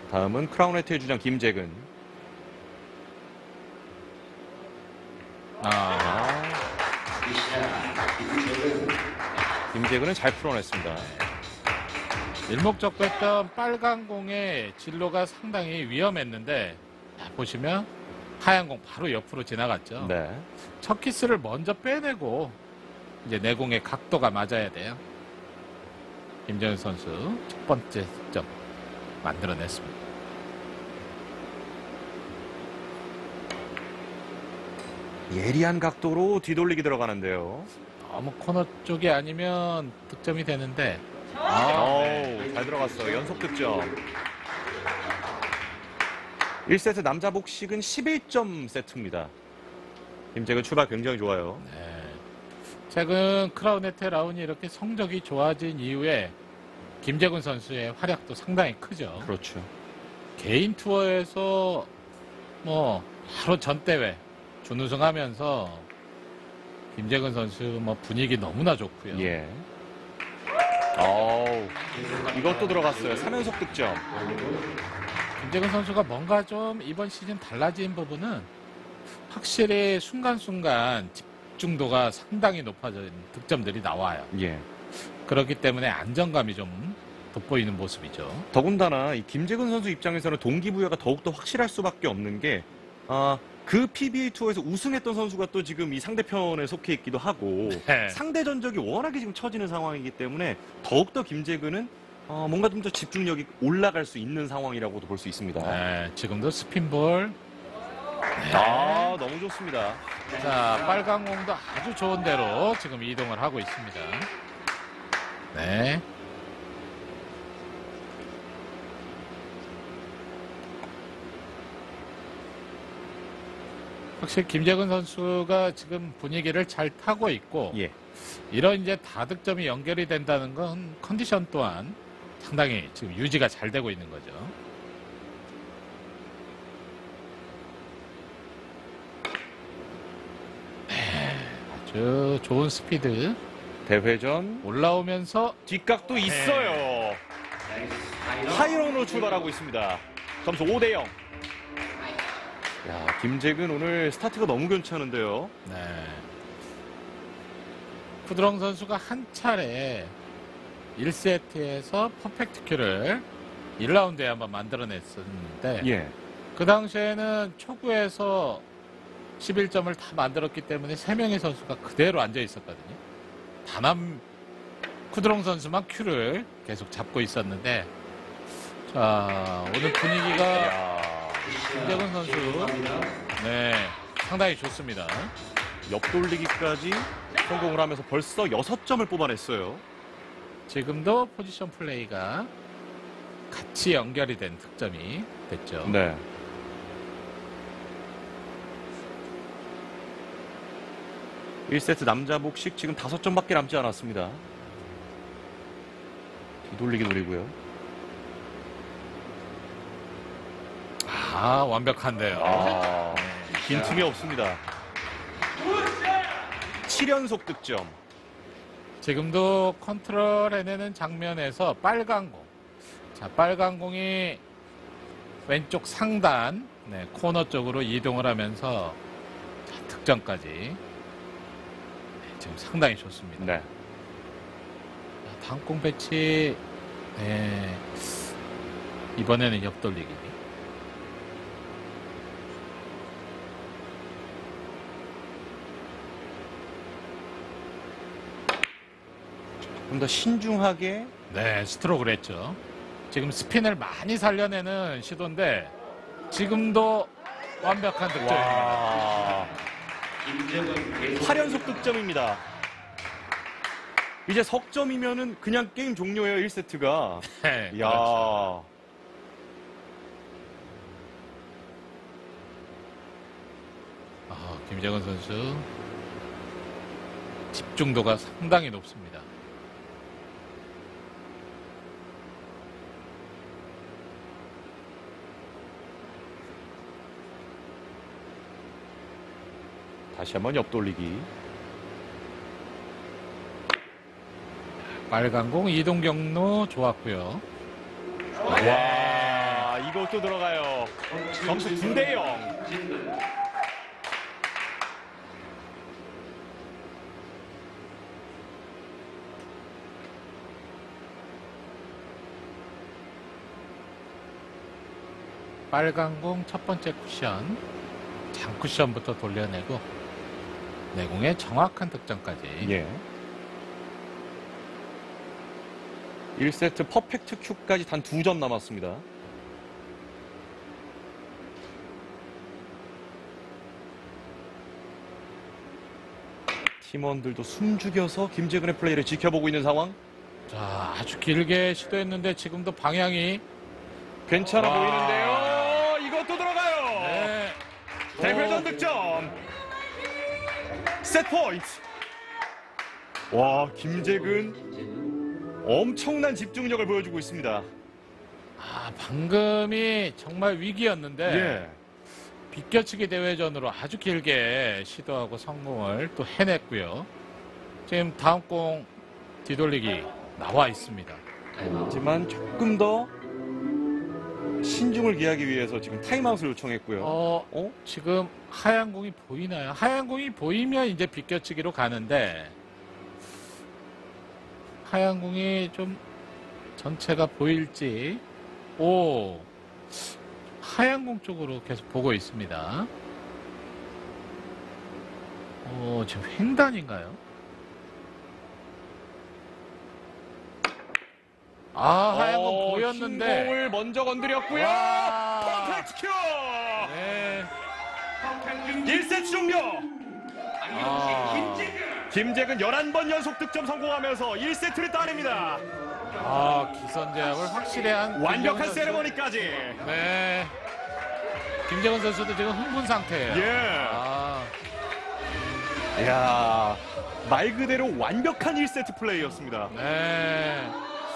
다음은 크라운네트의 주장 김재근. 김재근은 잘 풀어냈습니다. 일목적배던 빨간 공의 진로가 상당히 위험했는데 보시면 하얀 공 바로 옆으로 지나갔죠. 네. 첫 키스를 먼저 빼내고 이제 내공의 각도가 맞아야 돼요. 김재근 선수 첫 번째 득점 만들어냈습니다. 예리한 각도로 뒤돌리기 들어가는데요. 너무 코너 쪽이 아니면 득점이 되는데 잘 들어갔어요. 연속 득점. 1세트 남자 복식은 11점 세트입니다. 김재근 출발 굉장히 좋아요. 네. 최근 크라운네트 라운이 이렇게 성적이 좋아진 이후에 김재근 선수의 활약도 상당히 크죠. 그렇죠. 개인 투어에서 뭐 바로 전 대회 준우승하면서 김재근 선수 뭐 분위기 너무나 좋고요. 예. 이것도 들어갔어요. 3연속 득점. 김재근 선수가 뭔가 좀 이번 시즌 달라진 부분은 확실히 순간순간 집중도가 상당히 높아진 득점들이 나와요. 예. 그렇기 때문에 안정감이 좀 돋보이는 모습이죠. 더군다나 이 김재근 선수 입장에서는 동기부여가 더욱더 확실할 수밖에 없는 게 그 PBA 투어에서 우승했던 선수가 또 지금 이 상대편에 속해 있기도 하고 네. 상대 전적이 워낙에 지금 처지는 상황이기 때문에 더욱더 김재근은 뭔가 좀 더 집중력이 올라갈 수 있는 상황이라고도 볼 수 있습니다. 네, 지금도 스핀볼. 너무 좋습니다. 자, 빨간 공도 아주 좋은 대로 지금 이동을 하고 있습니다. 네. 확실히 김재근 선수가 지금 분위기를 잘 타고 있고 예. 이런 이제 다득점이 연결이 된다는 건 컨디션 또한 상당히 지금 유지가 잘 되고 있는 거죠. 네, 아주 좋은 스피드. 대회전 올라오면서 뒷각도 있어요. 하이런으로 출발하고 있습니다. 점수 5대0. 야, 김재근 오늘 스타트가 너무 괜찮은데요. 네. 쿠드롱 선수가 한 차례 1세트에서 퍼펙트 큐를 1라운드에 한번 만들어냈었는데 예. 그 당시에는 초구에서 11점을 다 만들었기 때문에 3명의 선수가 그대로 앉아 있었거든요. 단 쿠드롱 선수만 큐를 계속 잡고 있었는데 자, 오늘 분위기가 김재근 선수 네, 상당히 좋습니다. 옆돌리기까지 성공을 하면서 벌써 6점을 뽑아냈어요. 지금도 포지션 플레이가 같이 연결이 된 득점이 됐죠. 네. (1세트) 남자 복식 지금 5점밖에 남지 않았습니다. 뒤돌리기 노리고요. 완벽한데요. 빈틈이 없습니다. 7연속 득점. 지금도 컨트롤 해내는 장면에서 빨간 공. 자, 빨간 공이 왼쪽 상단, 네, 코너 쪽으로 이동을 하면서 자, 득점까지. 네, 지금 상당히 좋습니다. 네. 자, 다음 공 배치, 네, 이번에는 옆돌리기. 좀 더 신중하게. 네, 스트로크를 했죠. 지금 스핀을 많이 살려내는 시도인데 지금도 완벽한 득점입니다. 8연속 득점입니다. 이제 석점이면은 그냥 게임 종료예요, 1세트가. 네, 이야. 그렇죠. 김재근 선수 집중도가 상당히 높습니다. 다시 한번 옆돌리기. 빨간 공 이동 경로 좋았고요. 와, 이것도 들어가요. 점수 9대0. 빨간 공 첫 번째 쿠션, 장쿠션부터 돌려내고 내공의 정확한 득점까지. 예. 1세트 퍼펙트 큐까지 단 2점 남았습니다. 팀원들도 숨죽여서 김재근의 플레이를 지켜보고 있는 상황. 자, 아주 길게 시도했는데 지금도 방향이 괜찮아 와. 보이는데요. 이것도 들어가요. 네. 대회전 득점. 세트 포인트. 와, 김재근 엄청난 집중력을 보여주고 있습니다. 아, 방금이 정말 위기였는데 예. 비껴치기 대회전으로 아주 길게 시도하고 성공을 또 해냈고요. 지금 다음 공 뒤돌리기 나와 있습니다. 하지만 조금 더 신중을 기하기 위해서 지금 타임아웃을 요청했고요. 지금 하얀 공이 보이나요? 하얀 공이 보이면 이제 비껴치기로 가는데 하얀 공이 좀 전체가 보일지. 오, 하얀 공 쪽으로 계속 보고 있습니다. 지금 횡단인가요? 아, 하얀 공 보였는데. 흰 공을 먼저 건드렸고요. 와. 퍼펙트 큐. 네. 1세트 종료. 아, 김재근 11번 연속 득점 성공하면서 1세트를 따냅니다. 기선 제압을 확실히 한 완벽한 김재근 선수. 세레머니까지. 네. 김재근 선수도 지금 흥분 상태예요. 예. 아, 이야, 말 그대로 완벽한 1세트 플레이였습니다. 네.